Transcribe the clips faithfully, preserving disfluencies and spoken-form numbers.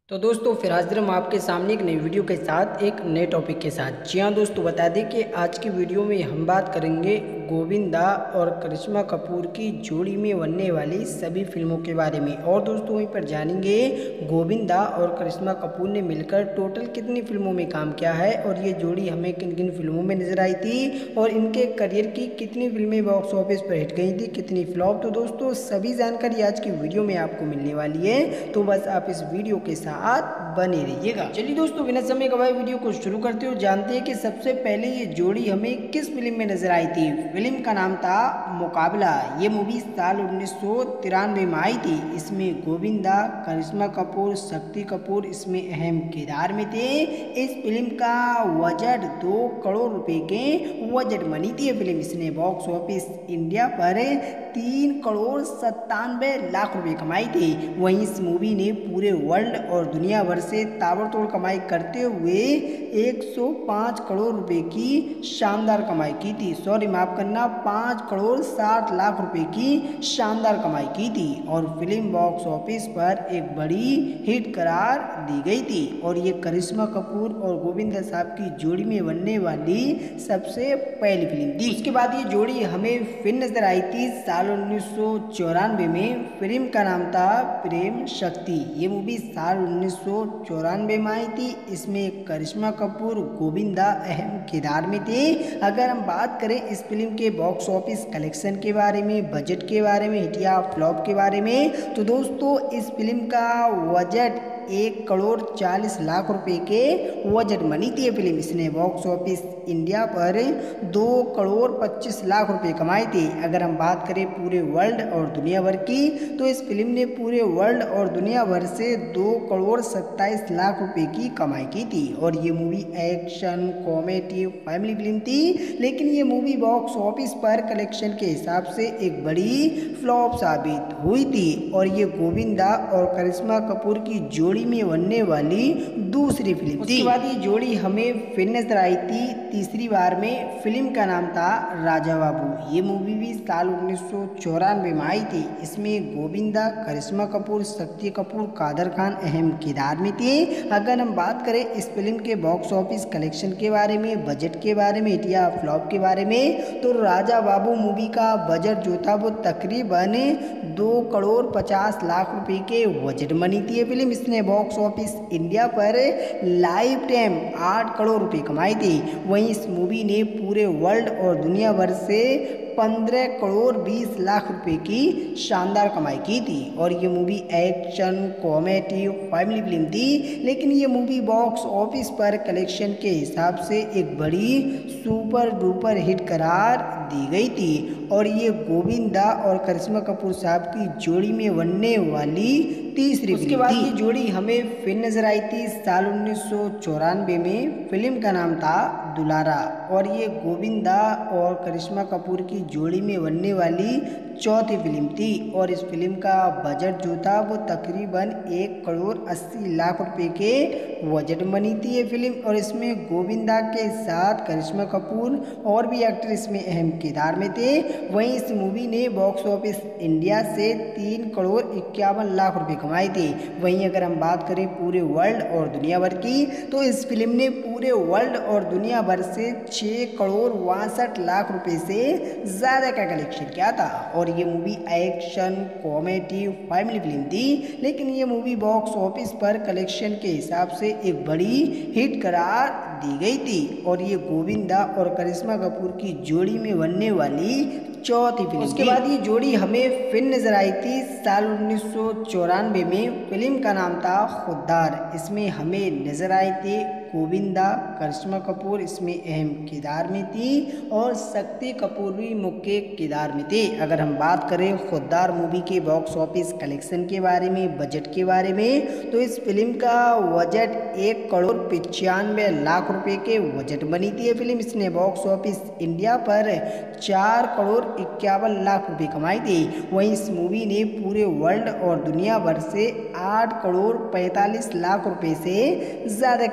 तो दोस्तों फिर हाजिर हम आपके सामने एक नई वीडियो के साथ एक नए टॉपिक के साथ। जी हाँ दोस्तों, बता दें कि आज की वीडियो में हम बात करेंगे गोविंदा और करिश्मा कपूर की जोड़ी में बनने वाली सभी फिल्मों के बारे में। और दोस्तों वहीं पर जानेंगे गोविंदा और करिश्मा कपूर ने मिलकर टोटल कितनी फिल्मों में काम किया है और ये जोड़ी हमें किन किन फिल्मों में नजर आई थी और इनके करियर की कितनी फिल्में बॉक्स ऑफिस पर हिट गई थी, कितनी फ्लॉप। तो दोस्तों सभी जानकारी आज की वीडियो में आपको मिलने वाली है, तो बस आप इस वीडियो के साथ बने रहिएगा। चलिए दोस्तों बिना समय गवाए वीडियो को शुरू करते हो, जानते हैं कि सबसे पहले ये जोड़ी हमें किस फिल्म में नजर आई थी। फिल्म का नाम था मुकाबला। ये मूवी साल उन्नीस सौ तिरानवे में आई थी। इसमें गोविंदा, करिश्मा कपूर, शक्ति कपूर इसमें अहम किरदार में थे। इस फिल्म का बजट दो करोड़ रुपए के बजट बनी थी। फिल्म इसने बॉक्स ऑफिस इंडिया पर तीन करोड़ सत्तानवे लाख रुपए कमाई थी। वहीं इस मूवी ने पूरे वर्ल्ड और दुनिया भर से ताबड़तोड़ कमाई करते हुए एक सौ पाँच करोड़ रुपए की शानदार कमाई की थी। सॉरी माफ करना, पाँच करोड़ साठ लाख रुपए की शानदार कमाई की थी और फिल्म बॉक्स ऑफिस पर एक बड़ी हिट करार दी गई थी। और ये करिश्मा कपूर और गोविंदा साहब की जोड़ी में बनने वाली सबसे पहली फिल्म थी। उसके बाद ये जोड़ी हमें फिर नजर आई थी साल उन्नीस सौ चौरानवे में। फिल्म का नाम था प्रेम शक्ति। ये मूवी साल उन्नीस सौ चौरानवे में आई थी। इसमें करिश्मा कपूर, गोविंदा अहम किरदार में थे। अगर हम बात करें इस फिल्म के बॉक्स ऑफिस कलेक्शन के बारे में, बजट के बारे में, हिट या फ्लॉप के बारे में, तो दोस्तों इस फिल्म का बजट एक करोड़ चालीस लाख रुपए के बजट बनी थी। फिल्म इसने बॉक्स ऑफिस इंडिया पर दो करोड़ पच्चीस लाख रुपए कमाए थे। अगर हम बात करें पूरे वर्ल्ड और दुनिया भर की, तो इस फिल्म ने पूरे वर्ल्ड और दुनिया भर से दो करोड़ सत्ताईस लाख रुपए की कमाई की थी। और ये movie action, comedy, family film थी, लेकिन ये मूवी बॉक्स ऑफिस पर कलेक्शन के हिसाब से एक बड़ी फ्लॉप साबित हुई थी। और ये गोविंदा और करिश्मा कपूर की जोड़ी में बनने वाली दूसरी फिल्म थी। उसके बाद ये जोड़ी हमें फिर नजर आई थी तीसरी बार में। फिल्म का नाम था राजा बाबू। ये मूवी भी साल उन्नीस सौ चौरानवे में आई थी। इसमें गोविंदा, करिश्मा कपूर, शक्ति कपूर, कादर खान अहम किरदार में थे। अगर हम बात करें इस फिल्म के बॉक्स ऑफिस कलेक्शन के बारे में, बजट के बारे में, हिट या फ्लॉप के बारे में, तो राजा बाबू मूवी का बजट जो था वो तकरीबन दो करोड़ पचास लाख रुपए के बजट बनी थी। फिल्म इसने बॉक्स ऑफिस इंडिया पर लाइफ टाइम आठ करोड़ रुपए कमाए थे। वहीं इस मूवी ने पूरे वर्ल्ड और दुनिया भर से पंद्रह करोड़ बीस लाख रुपए की शानदार कमाई की थी। और ये movie action, comedy, family film थी, लेकिन ये मूवी बॉक्स ऑफिस पर कलेक्शन के हिसाब से एक बड़ी सुपर डुपर हिट करार दी गई थी। और ये गोविंदा और करिश्मा कपूर साहब की जोड़ी में बनने वाली तीसरी फिल्म थी। उसके बाद ये जोड़ी हमें फिर नजर आई थी साल उन्नीस सौ चौरानवे में। फिल्म का नाम था दुलारा। और ये गोविंदा और करिश्मा कपूर की जोड़ी में बनने वाली चौथी फिल्म थी। और इस फिल्म का बजट जो था वो तकरीबन एक करोड़ अस्सी लाख रुपए के बजट बनी थी ये फिल्म। और इसमें गोविंदा के साथ करिश्मा कपूर और भी एक्टर इसमें अहम किरदार में थे। वहीं इस मूवी ने बॉक्स ऑफिस इंडिया से तीन करोड़ इक्यावन लाख रुपए कमाए थे। वहीं अगर हम बात करें पूरे वर्ल्ड और दुनिया भर की, तो इस फिल्म ने पूरे वर्ल्ड और दुनिया भर से छः करोड़ बासठ लाख रुपए से ज़्यादा का कलेक्शन किया था। और ये movie action, comedy, family film थी, लेकिन ये मूवी बॉक्स ऑफिस पर कलेक्शन के हिसाब से एक बड़ी हिट करार दी गई थी। और ये गोविंदा और करिश्मा कपूर की जोड़ी में बनने वाली चौथी फिल्म। उसके बाद ये जोड़ी हमें फिर नजर आई थी साल उन्नीस सौ चौरानवे में। फिल्म का नाम था खुद्दार। इसमें हमें नजर आई थी गोविंदा, करिश्मा कपूर इसमें अहम किरदार में थी और शक्ति कपूर भी मुख्य किरदार में थे। अगर हम बात करें खुद्दार मूवी के बॉक्स ऑफिस कलेक्शन के बारे में, बजट के बारे में, तो इस फिल्म का बजट एक करोड़ पचानवे लाख रुपए के बजट बनी थी। फिल्म इसने बॉक्स ऑफिस इंडिया पर चार करोड़ इक्यावन लाख रुपए कमाई थी। वहीं इस मूवी ने पूरे वर्ल्ड और दुनिया भर से आठ करोड़ पैंतालीस लाख रुपए से ज़्यादा का कलेक्शन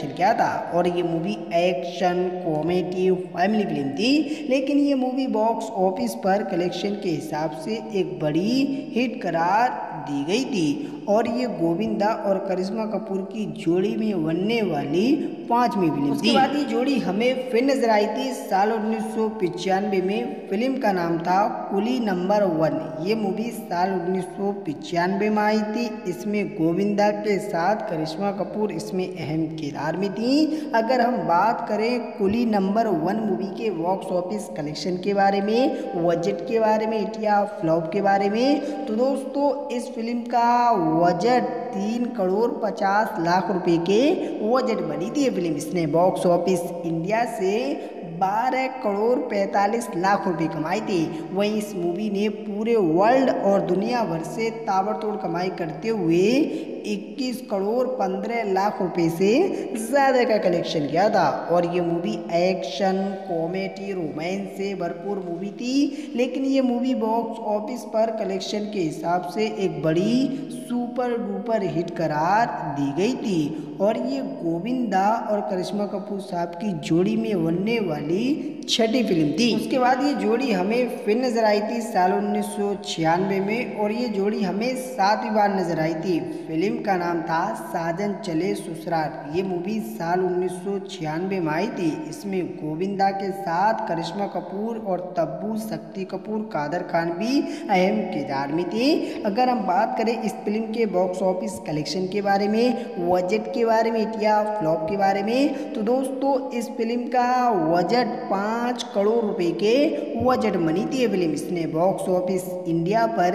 कलेक्शन किया था और ये movie action comedy family film थी, लेकिन ये मूवी बॉक्स ऑफिस पर कलेक्शन के हिसाब से एक बड़ी हिट करार दी गई थी और ये गोविंदा और करिश्मा कपूर की जोड़ी में बनने वाली पांचवी फिल्म थी। उसके बाद ये जोड़ी हमें फिर नजर आई थी साल उन्नीस सौ पिचानवे में। फिल्म का नाम था कुली नंबर वन। ये मूवी साल उन्नीस सौ पिचानवे में आई थी। इसमें गोविंदा के साथ करिश्मा कपूर इसमें अहम किरदार में थी। अगर हम बात करें कुली नंबर वन मूवी के बॉक्स ऑफिस कलेक्शन के बारे में, बजट के बारे में या फ्लॉप के बारे में, तो दोस्तों इस फिल्म का बजट तीन करोड़ पचास लाख रुपए के बजट बनी थी ये फिल्म। इसने बॉक्स ऑफिस इंडिया से बारह करोड़ पैंतालीस लाख रुपए कमाई थी। वहीं इस मूवी ने पूरे वर्ल्ड और दुनिया भर से ताबड़तोड़ कमाई करते हुए इक्कीस करोड़ पंद्रह लाख रुपए से ज़्यादा का कलेक्शन किया था और ये मूवी एक्शन कॉमेडी रोमांस से भरपूर मूवी थी, लेकिन ये मूवी बॉक्स ऑफिस पर कलेक्शन के हिसाब से एक बड़ी सुपर डुपर हिट करार दी गई थी और ये गोविंदा और करिश्मा कपूर साहब की जोड़ी में बनने वाली छठी फिल्म थी। उसके बाद ये जोड़ी हमें फिर नजर आई थी साल उन्नीस सौ छियानवे में और ये जोड़ी हमें सातवीं बार नजर आई थी। फिल्म का नाम था साजन चले ससुराल। ये मूवी साल उन्नीस सौ छियानवे में आई थी। इसमें गोविंदा के साथ करिश्मा कपूर और तब्बू शक्ति कपूर कादर खान भी अहम किरदार में थे। अगर हम बात करें इस फिल्म के बॉक्स ऑफिस कलेक्शन के बारे में, बजट के बारे में या फ्लॉप के बारे में, तो दोस्तों इस फिल्म का बजट पाँच करोड़ रुपए के बजट बनी थी ये फिल्म। इसने बॉक्स ऑफिस इंडिया पर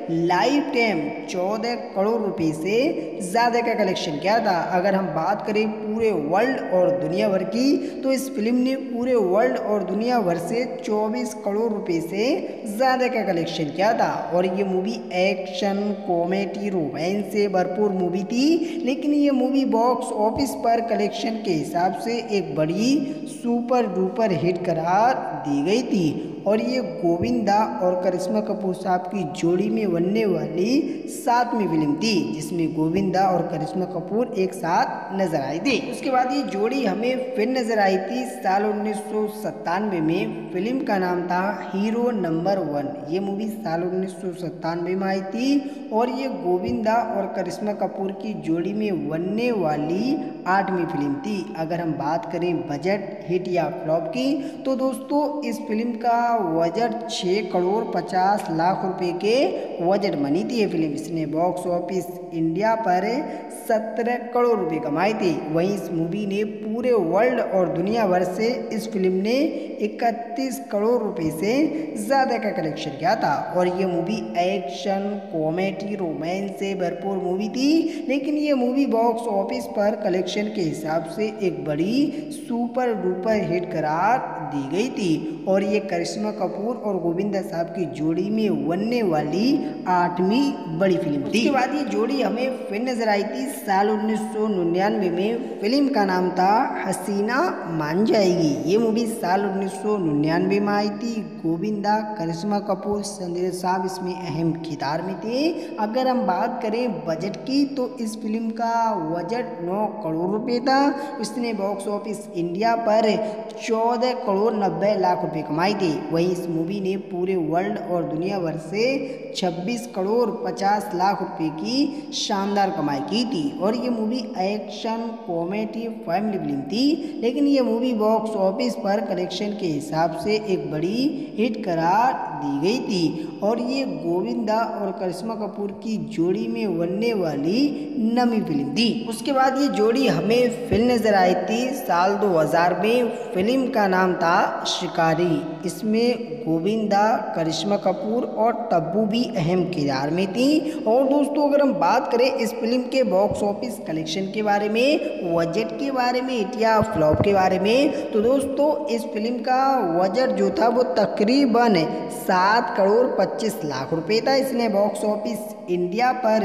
लाइफ टाइम चौदह करोड़ रुपए से ज़्यादा का कलेक्शन किया था। अगर हम बात करें पूरे वर्ल्ड और दुनिया भर की, तो इस फिल्म ने पूरे वर्ल्ड और दुनिया भर से चौबीस करोड़ रुपए से ज़्यादा का कलेक्शन किया था और ये मूवी एक्शन कॉमेडी रोमांस से भरपूर मूवी थी, लेकिन ये मूवी बॉक्स ऑफिस पर कलेक्शन के हिसाब से एक बड़ी सुपर डुपर हिट करार दी गई थी और ये गोविंदा और करिश्मा कपूर साहब की जोड़ी में बनने वाली सातवीं फिल्म थी, जिसमें गोविंदा और करिश्मा कपूर एक साथ नजर आई थी। उसके बाद ये जोड़ी हमें फिर नजर आई थी साल उन्नीस सौ सत्तानवे में। फिल्म का नाम था हीरो नंबर वन। ये मूवी साल उन्नीस सौ सत्तानवे में आई थी और ये गोविंदा और करिश्मा कपूर की जोड़ी में बनने वाली आठवीं फिल्म थी। अगर हम बात करें बजट हिट या फ्लॉप की, तो दोस्तों इस फिल्म का बजट छः करोड़ पचास लाख रुपए के बजट बनी थी ये फिल्म। इसने बॉक्स ऑफिस इंडिया पर सत्रह करोड़ रुपए कमाए थे। वहीं इस मूवी ने पूरे वर्ल्ड और दुनिया भर से इस फिल्म ने इकतीस करोड़ रुपए से ज़्यादा का कलेक्शन किया था और ये मूवी एक्शन कॉमेडी रोमांस से भरपूर मूवी थी, लेकिन ये मूवी बॉक्स ऑफिस पर कलेक्शन के हिसाब से एक बड़ी सुपर डुपर हिट करार दी गई थी और ये करिश्मा कपूर और गोविंदा साहब की जोड़ी में बनने वाली आठवीं बड़ी फिल्म थी। उसके बाद ये जोड़ी हमें फिर नजर आई थी साल उन्नीस सौ निन्यानवे में। फिल्म का नाम था हसीना मान जाएगी। ये मूवी साल उन्नीस सौ निन्यानवे में आई थी। गोविंदा करिश्मा कपूर संजय साहब इसमें अहम किरदार में थे। अगर हम बात करें बजट की, तो इस फिल्म का बजट नौ करोड़ रुपए था। इसने बॉक्स ऑफिस इंडिया पर चौदह करोड़ नब्बे लाख रुपए कमाई थी। वहीं इस मूवी ने पूरे वर्ल्ड और दुनिया भर से छब्बीस करोड़ पचास लाख रुपए की शानदार कमाई की थी और ये movie action comedy family film थी, लेकिन ये मूवी बॉक्स ऑफिस पर कलेक्शन के हिसाब से एक बड़ी हिट करार दी गई थी और ये गोविंदा और करिश्मा कपूर की जोड़ी में बनने वाली नवी फिल्म थी। उसके बाद ये जोड़ी हमें फिर नजर आई थी साल दो हज़ार में। फिल्म का नाम था शिकारी। इसमें गोविंदा करिश्मा कपूर और तब्बू भी अहम किरदार में थी। और दोस्तों अगर हम बात करें इस फिल्म के बॉक्स ऑफिस कलेक्शन के बारे में, बजट के बारे में या फ्लॉप के बारे में, तो दोस्तों इस फिल्म का बजट जो था वो तकरीबन सात करोड़ पच्चीस लाख रुपए था। इसने बॉक्स ऑफिस इंडिया पर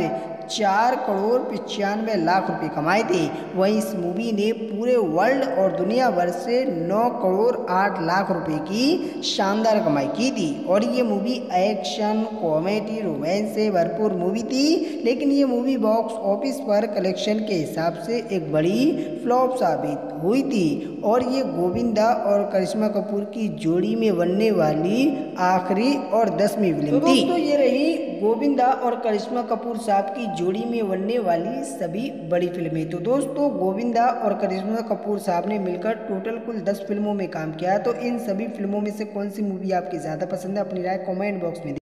चार करोड़ पचानवे लाख रुपए कमाए थे। वहीं इस मूवी ने पूरे वर्ल्ड और दुनिया भर से नौ करोड़ आठ लाख रुपए की शानदार कमाई की थी। और ये मूवी एक्शन, कॉमेडी, रोमांस से भरपूर मूवी थी, लेकिन ये मूवी बॉक्स ऑफिस पर कलेक्शन के हिसाब से एक बड़ी फ्लॉप साबित हुई थी। और ये गोविंदा और करिश्मा कपूर की जोड़ी में बनने वाली आखिरी और दसवीं फिल्म थी। दोस्तों ये रही गोविंदा और करिश्मा कपूर साहब की जोड़ी में बनने वाली सभी बड़ी फिल्में। तो दोस्तों गोविंदा और करिश्मा कपूर साहब ने मिलकर टोटल कुल दस फिल्मों में काम किया। तो इन सभी फिल्मों में से कौन सी मूवी आपकी ज़्यादा पसंद है, अपनी राय कमेंट बॉक्स में